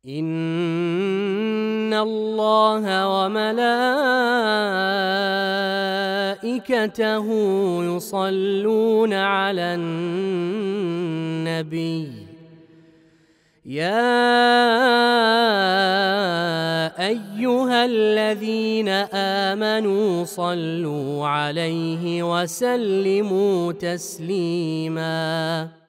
إن الله وملائكته يصلون على النبي يا أيها الذين آمنوا صلوا عليه وسلموا تسليماً.